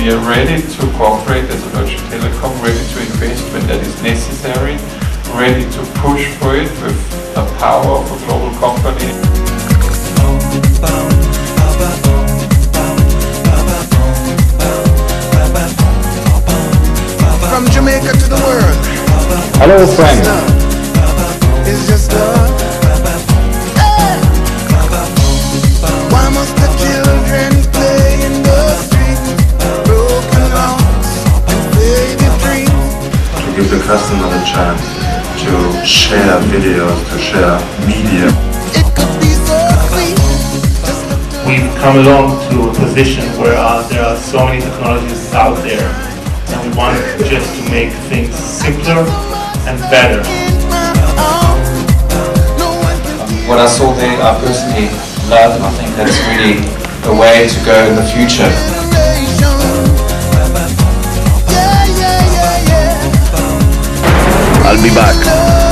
We are ready to cooperate as a Deutsche Telekom, ready to invest when that is necessary, ready to push for it with the power of a global company. From Jamaica to the world. Hello, friends. It's just love. Hey. Why must the children play in the street? Broken hearts and faded dreams. To give the customer the chance to share videos, to share media. It could be so sweet. We've come along to a position where there are so many technologies out there, and we want just to make things simpler and better. What I saw there, I personally love, and I think that's really the way to go in the future. I'll be back.